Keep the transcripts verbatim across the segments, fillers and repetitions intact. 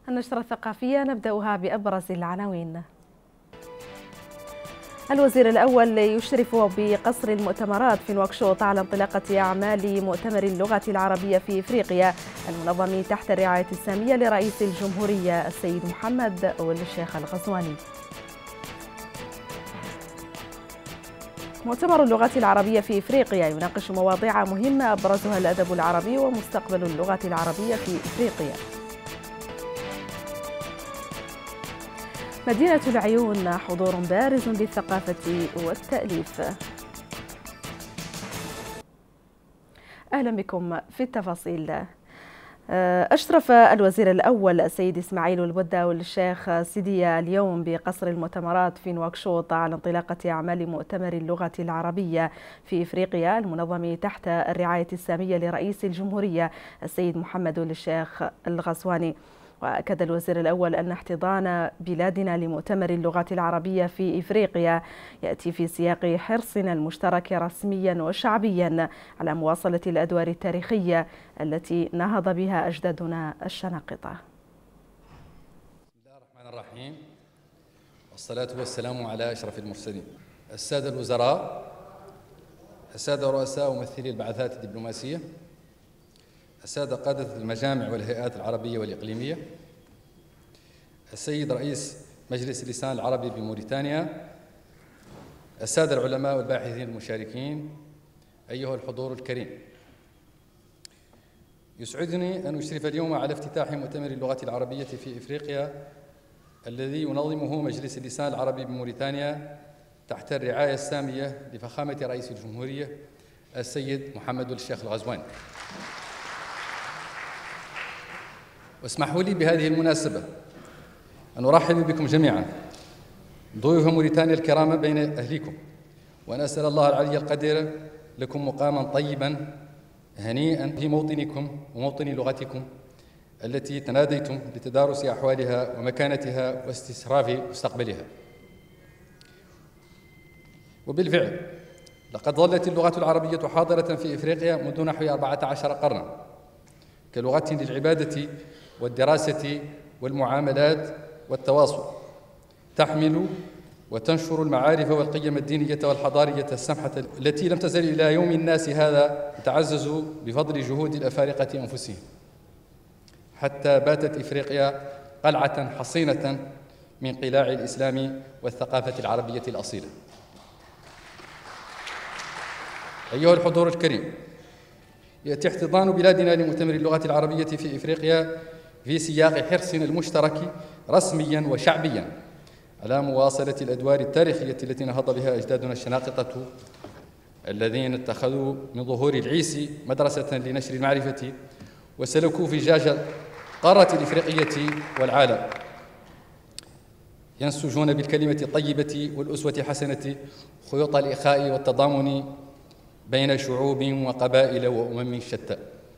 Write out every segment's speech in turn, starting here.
النشرة الثقافية نبدأها بأبرز العناوين. الوزير الأول يشرف بقصر المؤتمرات في نواكشوط على انطلاقة أعمال مؤتمر اللغة العربية في إفريقيا المنظم تحت الرعاية السامية لرئيس الجمهورية السيد محمد والشيخ الغزواني. مؤتمر اللغة العربية في إفريقيا يناقش مواضيع مهمة أبرزها الأدب العربي ومستقبل اللغة العربية في إفريقيا. مدينة العيون حضور بارز للثقافة والتأليف. أهلا بكم في التفاصيل. أشرف الوزير الأول السيد إسماعيل البدة والشيخ سيدية اليوم بقصر المؤتمرات في نواكشوط على انطلاقة أعمال مؤتمر اللغة العربية في إفريقيا المنظم تحت الرعاية السامية لرئيس الجمهورية السيد محمد الشيخ الغزواني. وأكد الوزير الأول أن احتضان بلادنا لمؤتمر اللغة العربية في إفريقيا يأتي في سياق حرصنا المشترك رسميا وشعبيا على مواصلة الأدوار التاريخية التي نهض بها أجدادنا الشناقطة. بسم الله الرحمن الرحيم، والصلاة والسلام على أشرف المرسلين. السادة الوزراء، السادة رؤساء وممثلي البعثات الدبلوماسية، السادة قادة المجامع والهيئات العربية والإقليمية، السيد رئيس مجلس اللسان العربي بموريتانيا، السادة العلماء والباحثين المشاركين، أيها الحضور الكريم. يسعدني أن أشرف اليوم على افتتاح مؤتمر اللغة العربية في إفريقيا الذي ينظمه مجلس اللسان العربي بموريتانيا تحت الرعاية السامية لفخامة رئيس الجمهورية السيد محمد الشيخ الغزواني. واسمحوا لي بهذه المناسبة أن أرحب بكم جميعا ضيوف موريتانيا الكرام بين أهليكم، وأن أسأل الله العلي القدير لكم مقاما طيبا هنيئا في موطنكم وموطن لغتكم التي تناديتم لتدارس أحوالها ومكانتها واستشراف مستقبلها. وبالفعل لقد ظلت اللغة العربية حاضرة في إفريقيا منذ نحو أربعة عشر قرنا كلغة للعبادة والدراسة والمعاملات والتواصل، تحمل وتنشر المعارف والقيم الدينية والحضارية السمحة التي لم تزل إلى يوم الناس هذا تتعزز بفضل جهود الأفارقة أنفسهم، حتى باتت إفريقيا قلعة حصينة من قلاع الإسلام والثقافة العربية الأصيلة. أيها الحضور الكريم، يأتي احتضان بلادنا لمؤتمر اللغة العربية في إفريقيا في سياق حرصنا المشترك رسميا وشعبيا على مواصلة الأدوار التاريخية التي نهض بها أجدادنا الشناقطة الذين اتخذوا من ظهور العيسي مدرسة لنشر المعرفة وسلكوا فجاج القارة الإفريقية والعالم، ينسجون بالكلمة الطيبة والأسوة الحسنة خيوط الإخاء والتضامن بين شعوب وقبائل وأمم شتى.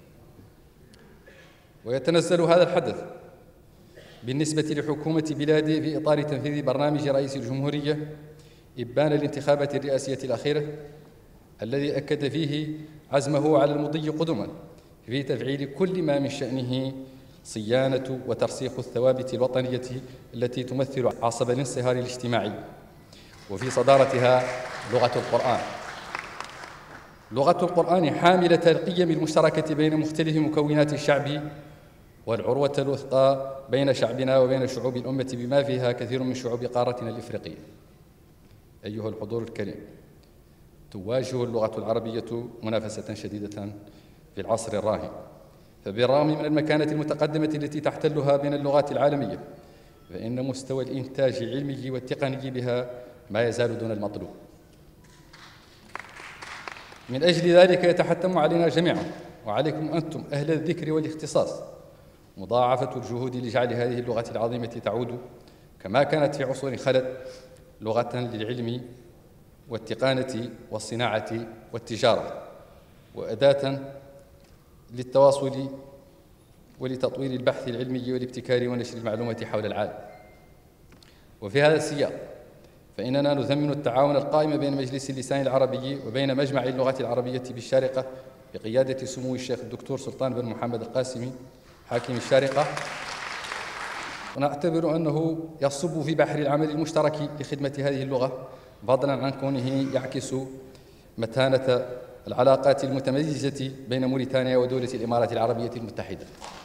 ويتنزل هذا الحدث بالنسبة لحكومة بلادي في إطار تنفيذ برنامج رئيس الجمهورية إبان الانتخابات الرئاسية الأخيرة الذي أكد فيه عزمه على المضي قدما في تفعيل كل ما من شأنه صيانة وترسيخ الثوابت الوطنية التي تمثل عصب الانصهار الاجتماعي، وفي صدارتها لغة القرآن. لغة القرآن حاملة القيم المشتركة بين مختلف مكونات الشعب والعروة الوثقى بين شعبنا وبين شعوب الأمة بما فيها كثير من شعوب قارتنا الإفريقية. أيها الحضور الكريم، تواجه اللغة العربية منافسة شديدة في العصر الراهن، فبالرغم من المكانة المتقدمة التي تحتلها بين اللغات العالمية فإن مستوى الإنتاج العلمي والتقني بها ما يزال دون المطلوب. من أجل ذلك يتحتم علينا جميعا وعليكم أنتم أهل الذكر والاختصاص مضاعفة الجهود لجعل هذه اللغة العظيمة تعود كما كانت في عصور خلت لغة للعلم والتقانة والصناعة والتجارة، وأداة للتواصل ولتطوير البحث العلمي والابتكار ونشر المعلومات حول العالم. وفي هذا السياق فإننا نثمن التعاون القائم بين مجلس اللسان العربي وبين مجمع اللغة العربية بالشارقة بقيادة سمو الشيخ الدكتور سلطان بن محمد القاسمي حاكم الشارقة ونعتبر أنه يصب في بحر العمل المشترك لخدمة هذه اللغة، فضلا عن كونه يعكس متانة العلاقات المتميزة بين موريتانيا ودولة الإمارات العربية المتحدة.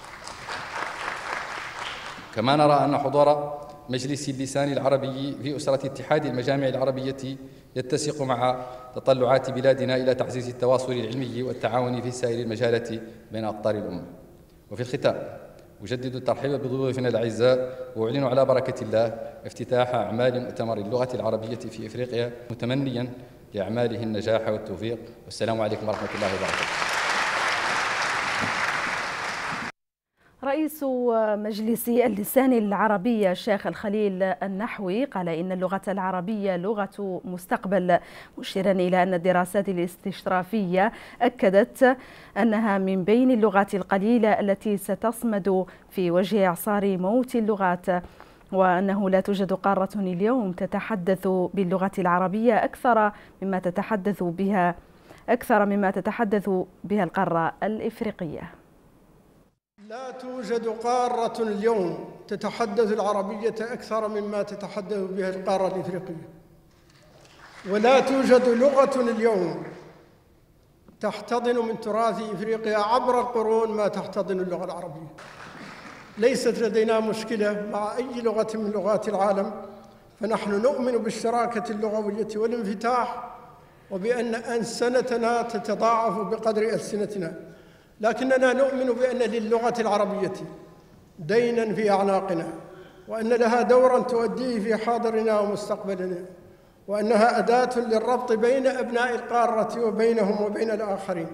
كما نرى أن حضور مجلس اللسان العربي في أسرة اتحاد المجامع العربية يتسق مع تطلعات بلادنا إلى تعزيز التواصل العلمي والتعاون في سائر المجالات بين أقطار الأمة. وفي الختام أجدد الترحيب بضيوفنا الأعزاء، وأعلن على بركة الله افتتاح أعمال مؤتمر اللغة العربية في إفريقيا، متمنيا لأعماله النجاح والتوفيق. والسلام عليكم ورحمة الله وبركاته. رئيس مجلس اللسان العربي الشيخ الخليل النحوي قال إن اللغة العربية لغة مستقبل، مشيرا إلى أن الدراسات الاستشرافية أكدت أنها من بين اللغات القليلة التي ستصمد في وجه إعصار موت اللغات، وأنه لا توجد قارة اليوم تتحدث باللغة العربية أكثر مما تتحدث بها أكثر مما تتحدث بها القارة الإفريقية. لا توجد قارة اليوم تتحدث العربية أكثر مما تتحدث بها القارة الإفريقية، ولا توجد لغة اليوم تحتضن من تراث إفريقيا عبر القرون ما تحتضن اللغة العربية. ليست لدينا مشكلة مع أي لغة من لغات العالم، فنحن نؤمن بالشراكة اللغوية والانفتاح، وبأن ألسنتنا تتضاعف بقدر ألسنتنا، لكننا نؤمن بأن للغة العربية دينا في أعناقنا، وأن لها دورا تؤديه في حاضرنا ومستقبلنا، وأنها أداة للربط بين أبناء القارة وبينهم وبين الآخرين.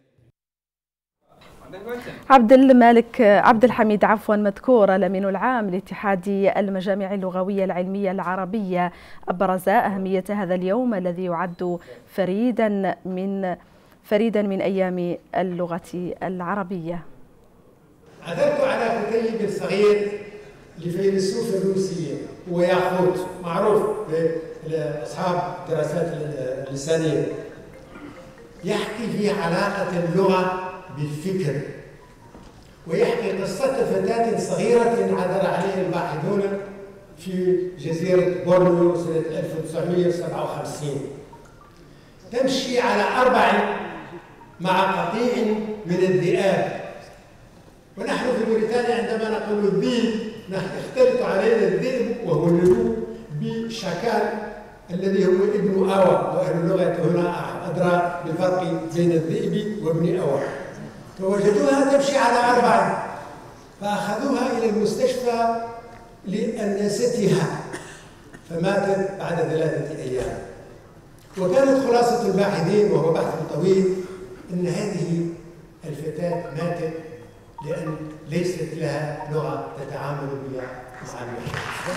عبد المالك عبد الحميد عفوا مذكور الأمين العام لاتحاد المجامع اللغوية العلمية العربية أبرز أهمية هذا اليوم الذي يعد فريدا من فريدا من أيام اللغة العربية. عثرت على كتيب صغير لفيلسوف روسي هو ياخوت، معروف لأصحاب الدراسات اللسانية، يحكي في علاقة اللغة بالفكر، ويحكي قصة فتاة صغيرة عثر عليها الباحثون في جزيرة بورنيو سنة ألف وتسعمئة وسبعة وخمسين، تمشي على أربع مع قطيع من الذئاب. ونحن في موريتانيا عندما نقول الذئب نحن يختلط علينا الذئب وهو اللؤلؤ بشكال الذي هو ابن أوى، وأهل اللغة هنا أدرى بالفرق بين الذئب وابن أوى. فوجدوها تمشي على أربع، فأخذوها إلى المستشفى لأناستها، فماتت بعد ثلاثة أيام. وكانت خلاصة الباحثين وهو بحث طويل أن هذه الفتاة ماتت لأن ليست لها لغة تتعامل بها مع الناس.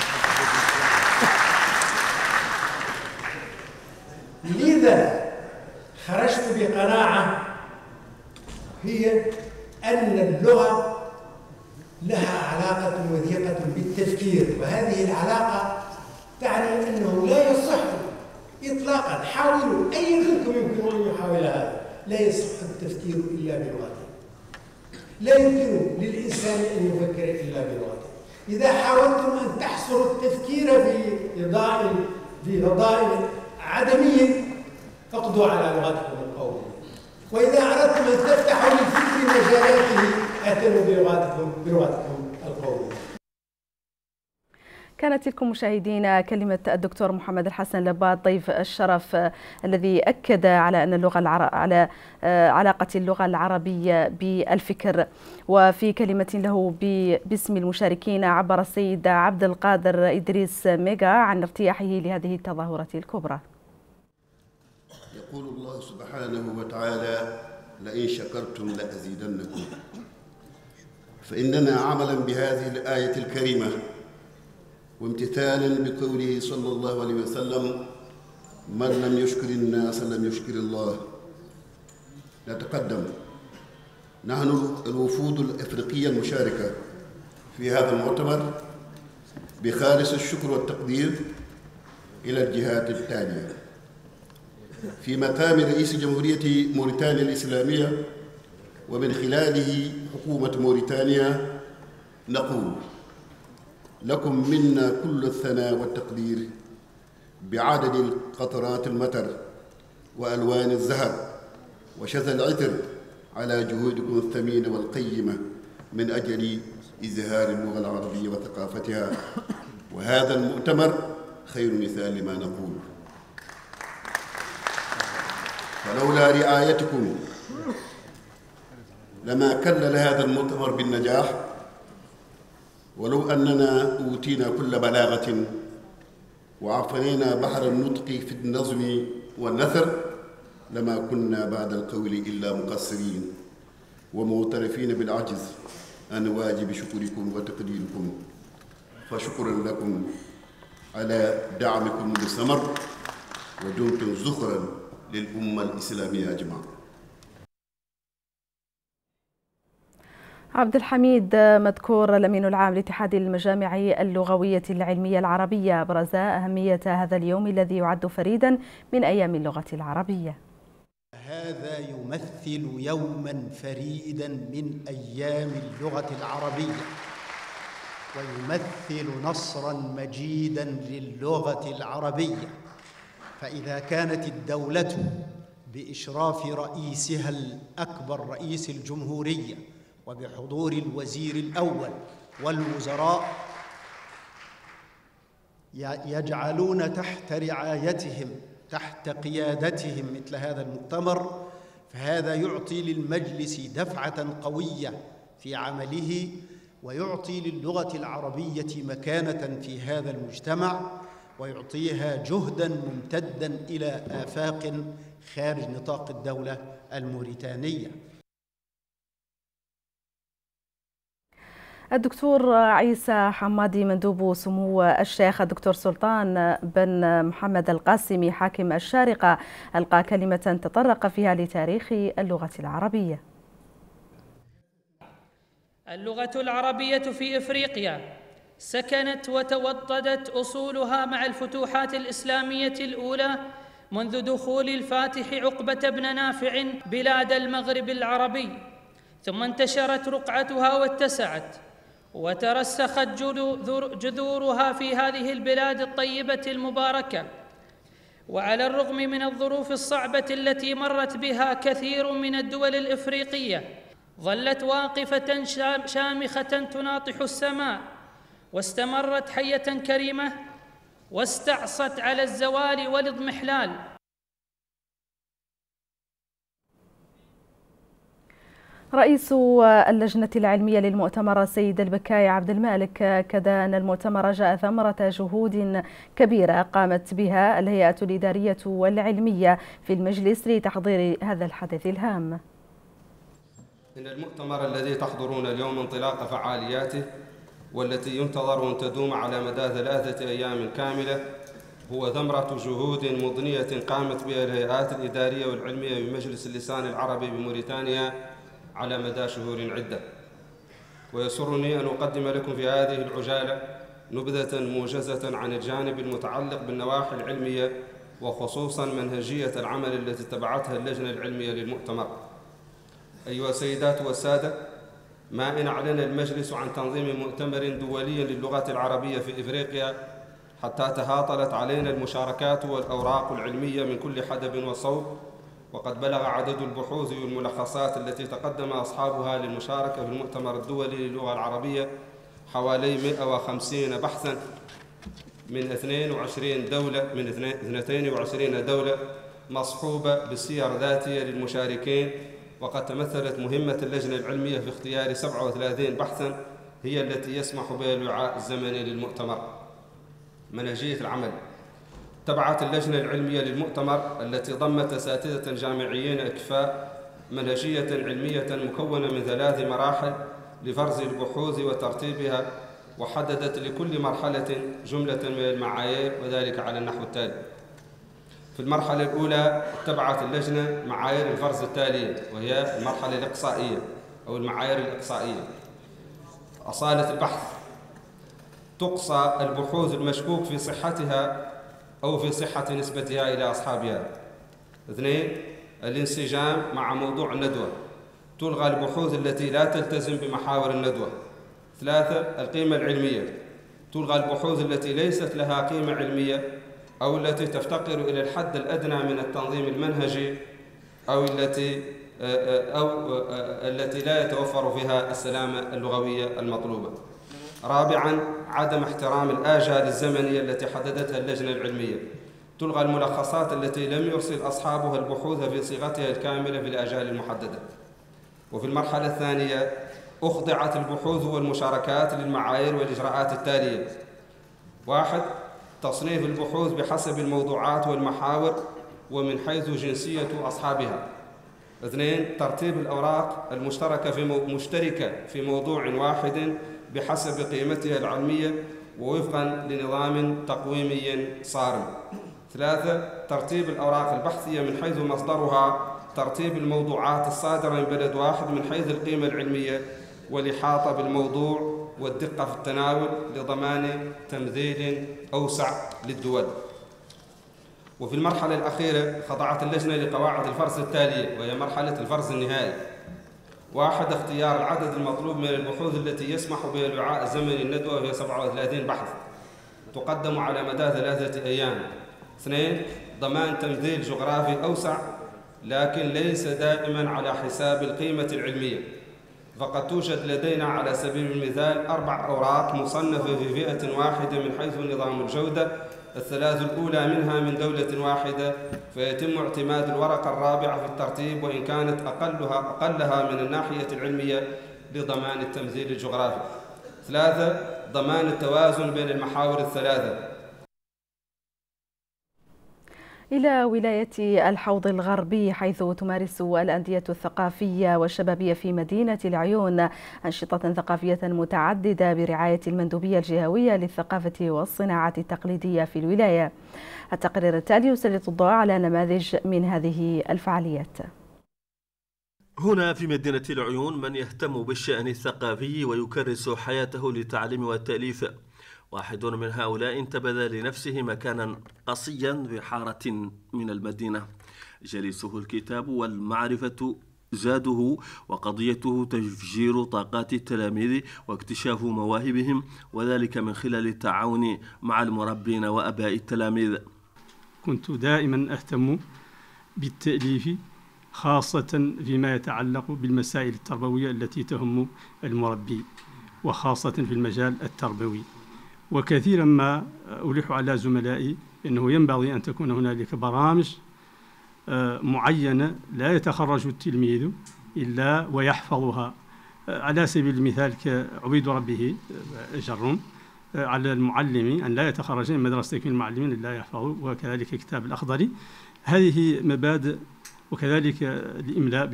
لذا خرجت بقناعة هي أن اللغة لها علاقة وثيقة بالتفكير، وهذه العلاقة تعني أنه لا يصح إطلاقا، حاولوا أي منكم يمكن أن يحاول هذا، لا يصح التفكير إلا بلغته، لا يمكن للإنسان أن يفكر إلا بلغته. إذا حاولتم أن تحصروا التفكير في فضاء في فضاء عدمي فاقضوا على لغتكم القومية، وإذا أردتم أن تفتحوا للفكر مجالاته أتوا بلغتكم بلغتكم القومية. كانت لكم مشاهدينا كلمة الدكتور محمد الحسن لباد ضيف الشرف الذي أكد على أن اللغة العر... على علاقة اللغة العربية بالفكر. وفي كلمة له ب... باسم المشاركين عبر السيد عبد القادر إدريس ميغا عن ارتياحه لهذه التظاهرة الكبرى. يقول الله سبحانه وتعالى: لئن شكرتم لأزيدنكم. فإننا عملا بهذه الآية الكريمة وامتثالا بقوله صلى الله عليه وسلم: من لم يشكر الناس لم يشكر الله. نتقدم نحن الوفود الأفريقية المشاركة في هذا المؤتمر بخالص الشكر والتقدير إلى الجهات التالية. في مقام رئيس جمهورية موريتانيا الإسلامية ومن خلاله حكومة موريتانيا نقول: لكم منا كل الثناء والتقدير بعدد قطرات المطر وألوان الزهر وشذا العطر على جهودكم الثمينة والقيمة من أجل إظهار اللغة العربية وثقافتها، وهذا المؤتمر خير مثال لما نقول. فلولا رعايتكم لما كلل هذا المؤتمر بالنجاح، ولو أننا أوتينا كل بلاغة وعفرينا بحر النطق في النظم والنثر لما كنا بعد القول إلا مقصرين ومعترفين بالعجز عن واجب شكركم وتقديركم، فشكرا لكم على دعمكم المستمر، ودمتم زخرا للأمة الإسلامية أجمع. عبد الحميد مذكور الأمين العام لاتحاد المجامع اللغوية العلمية العربية أبرز أهمية هذا اليوم الذي يعد فريدا من أيام اللغة العربية. هذا يمثل يوما فريدا من أيام اللغة العربية، ويمثل نصرا مجيدا للغة العربية. فإذا كانت الدولة بإشراف رئيسها الأكبر رئيس الجمهورية وبحضور الوزير الأول والوزراء يجعلون تحت رعايتهم تحت قيادتهم مثل هذا المؤتمر، فهذا يعطي للمجلس دفعة قوية في عمله، ويعطي للغة العربية مكانة في هذا المجتمع، ويعطيها جهداً ممتداً إلى آفاق خارج نطاق الدولة الموريتانية. الدكتور عيسى حمادي مندوب سمو الشيخ الدكتور سلطان بن محمد القاسمي حاكم الشارقة ألقى كلمة تطرق فيها لتاريخ اللغة العربية. اللغة العربية في إفريقيا سكنت وتوطدت أصولها مع الفتوحات الإسلامية الأولى منذ دخول الفاتح عقبة بن نافع بلاد المغرب العربي، ثم انتشرت رقعتها واتسعت وترسخت جذورها في هذه البلاد الطيبة المباركة. وعلى الرغم من الظروف الصعبة التي مرت بها كثير من الدول الإفريقية، ظلت واقفة شامخة تناطح السماء، واستمرت حية كريمة، واستعصت على الزوال والاضمحلال. رئيس اللجنة العلمية للمؤتمر السيد البكاي عبد المالك أكد أن المؤتمر جاء ثمرة جهود كبيرة قامت بها الهيئة الإدارية والعلمية في المجلس لتحضير هذا الحدث الهام. إن المؤتمر الذي تحضرون اليوم انطلاق فعالياته والتي ينتظر أن تدوم على مدى ثلاثة أيام كاملة هو ثمرة جهود مضنية قامت بها الهيئات الإدارية والعلمية بمجلس اللسان العربي بموريتانيا على مدى شهور عدة. ويسرني أن أقدم لكم في هذه العجالة نبذة موجزة عن الجانب المتعلق بالنواحي العلمية، وخصوصاً منهجية العمل التي اتبعتها اللجنة العلمية للمؤتمر. أيها السيدات والسادة، ما إن أعلن المجلس عن تنظيم مؤتمر دولي للغة العربية في إفريقيا حتى تهاطلت علينا المشاركات والأوراق العلمية من كل حدب وصوب، وقد بلغ عدد البحوث والملخصات التي تقدم أصحابها للمشاركة في المؤتمر الدولي للغة العربية حوالي مئة وخمسين بحثاً من اثنين وعشرين دولة من اثنتين وعشرين دولة مصحوبة بسير ذاتية للمشاركين. وقد تمثلت مهمة اللجنة العلمية في اختيار سبعة وثلاثين بحثاً هي التي يسمح بها الوعاء الزمني للمؤتمر. منهجية العمل: تبعت اللجنة العلمية للمؤتمر التي ضمت أساتذة جامعيين أكفاء منهجية علمية مكونة من ثلاث مراحل لفرز البحوث وترتيبها، وحددت لكل مرحلة جملة من المعايير، وذلك على النحو التالي. في المرحلة الأولى اتبعت اللجنة معايير الفرز التالية، وهي المرحلة الإقصائية أو المعايير الإقصائية. أصالة البحث: تقصى البحوث المشكوك في صحتها أو في صحة نسبتها إلى أصحابها. اثنين، الانسجام مع موضوع الندوة، تلغى البحوث التي لا تلتزم بمحاور الندوة. ثلاثة، القيمة العلمية، تلغى البحوث التي ليست لها قيمة علمية أو التي تفتقر إلى الحد الأدنى من التنظيم المنهجي أو التي أو التي لا يتوفر فيها السلامة اللغوية المطلوبة. رابعاً، عدم احترام الآجال الزمنية التي حددتها اللجنة العلمية. تلغى الملخصات التي لم يرسل أصحابها البحوث في صيغتها الكاملة في الآجال المحددة. وفي المرحلة الثانية أخضعت البحوث والمشاركات للمعايير والإجراءات التالية: واحد، تصنيف البحوث بحسب الموضوعات والمحاور ومن حيث جنسية أصحابها. اثنين، ترتيب الأوراق المشتركة في مو... مشتركة في موضوع واحد بحسب قيمتها العلمية ووفقاً لنظام تقويمي صارم. ثلاثة، ترتيب الأوراق البحثية من حيث مصدرها، ترتيب الموضوعات الصادرة من بلد واحد من حيث القيمة العلمية والإحاطة بالموضوع والدقة في التناول لضمان تمثيل أوسع للدول. وفي المرحلة الأخيرة خضعت اللجنة لقواعد الفرز التالية، وهي مرحلة الفرز النهائي. واحد، اختيار العدد المطلوب من البحوث التي يسمح بها الوعاء الزمني الندوة، وهي سبعة وثلاثين بحث تقدم على مدى ثلاثة أيام. اثنين، ضمان تمثيل جغرافي أوسع لكن ليس دائما على حساب القيمة العلمية، فقد توجد لدينا على سبيل المثال أربع أوراق مصنفة في فئة واحدة من حيث نظام الجودة، الثلاث الأولى منها من دولة واحدة، فيتم اعتماد الورقة الرابعة في الترتيب وإن كانت أقلها أقلها من الناحية العلمية لضمان التمثيل الجغرافي. ثلاثة، ضمان التوازن بين المحاور الثلاثة. إلى ولاية الحوض الغربي، حيث تمارس الأندية الثقافية والشبابية في مدينة العيون أنشطة ثقافية متعددة برعاية المندوبية الجهوية للثقافة والصناعة التقليدية في الولاية. التقرير التالي يسلط الضوء على نماذج من هذه الفعاليات. هنا في مدينة العيون من يهتم بالشأن الثقافي ويكرس حياته للتعليم والتأليف. واحد من هؤلاء انتبذ لنفسه مكانا قصيا بحارة من المدينة، جليسه الكتاب والمعرفة زاده، وقضيته تفجير طاقات التلاميذ واكتشاف مواهبهم، وذلك من خلال التعاون مع المربين وأباء التلاميذ. كنت دائما أهتم بالتأليف، خاصة فيما يتعلق بالمسائل التربوية التي تهم المربي، وخاصة في المجال التربوي. وكثيرا ما ألح على زملائي أنه ينبغي أن تكون هنالك برامج معينة لا يتخرج التلميذ إلا ويحفظها، على سبيل المثال كعبيد ربه جرم، على المعلم أن لا يتخرج من مدرسة تكوين المعلمين إلا يحفظه، وكذلك كتاب الأخضر. هذه مبادئ، وكذلك الإملاء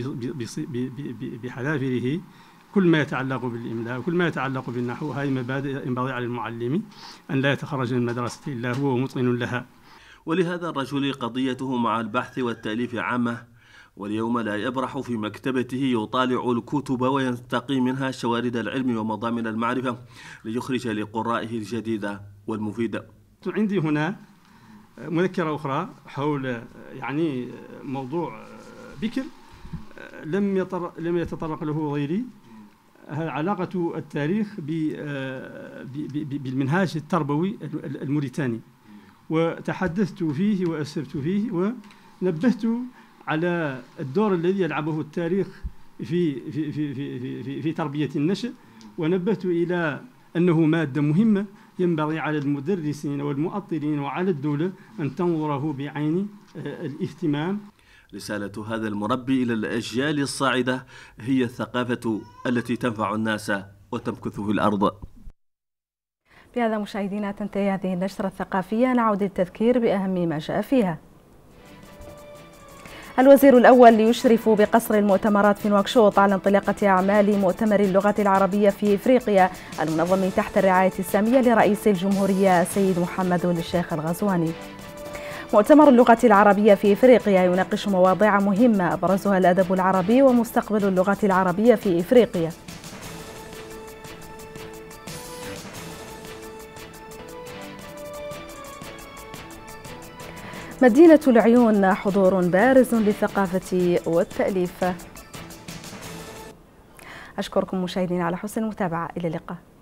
بحذافيره، كل ما يتعلق بالإملاء وكل ما يتعلق بالنحو، هذه مبادئ ينبغي على المعلم أن لا يتخرج من المدرسة إلا هو متقن لها. ولهذا الرجل قضيته مع البحث والتأليف عامة، واليوم لا يبرح في مكتبته يطالع الكتب وينتقي منها شوارد العلم ومضامن المعرفة ليخرج لقرائه الجديدة والمفيدة. عندي هنا مذكرة أخرى حول يعني موضوع بكر لم يطر لم يتطرق له غيري، علاقة التاريخ بالمنهاج التربوي الموريتاني، وتحدثت فيه وأسرت فيه ونبهت على الدور الذي يلعبه التاريخ في في في في في, في تربية النشء، ونبهت إلى أنه مادة مهمة ينبغي على المدرسين والمؤطرين وعلى الدولة أن تنظره بعين الاهتمام. رسالة هذا المربي إلى الأجيال الصاعدة هي الثقافة التي تنفع الناس وتمكث في الأرض. بهذا مشاهدينا تنتهي هذه النشرة الثقافية، نعود للتذكير بأهم ما جاء فيها. الوزير الأول يشرف بقصر المؤتمرات في نواكشوط على انطلاقة أعمال مؤتمر اللغة العربية في إفريقيا المنظم تحت الرعاية السامية لرئيس الجمهورية السيد محمد الشيخ الغزواني. مؤتمر اللغة العربية في إفريقيا يناقش مواضيع مهمة أبرزها الأدب العربي ومستقبل اللغة العربية في إفريقيا. مدينة العيون حضور بارز للثقافة والتأليف. أشكركم مشاهدينا على حسن المتابعة، إلى اللقاء.